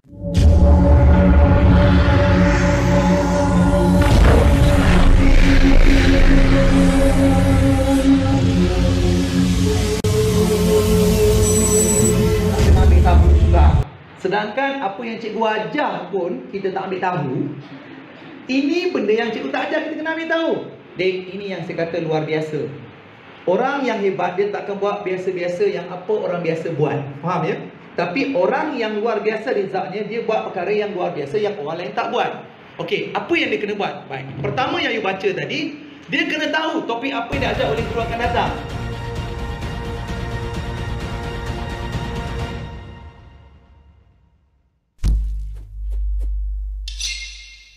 Sedangkan apa yang cikgu ajar pun kita tak ambil tahu. Ini benda yang cikgu tak ajar, kita kena ambil tahu. Dek, ini yang saya kata luar biasa. Orang yang hebat dia takkan buat biasa-biasa yang apa orang biasa buat. Faham ya? Tapi orang yang luar biasa rizaknya, dia buat perkara yang luar biasa yang orang lain tak buat. Okey, apa yang dia kena buat? Baik. Pertama yang you baca tadi, dia kena tahu topik apa yang dia ajar oleh guru akan datang.